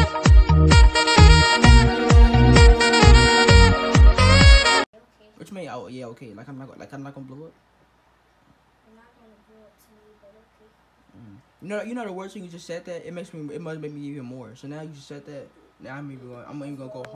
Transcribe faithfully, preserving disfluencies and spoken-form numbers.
Which mean, oh yeah, okay. Like I'm not, like I'm not gonna blow up. I'm not gonna blow up to you, but okay. Mm. You know, you know the worst thing you just said that it makes me, it must make me even more. So now you just said that. Now I'm even going, I'm even gonna go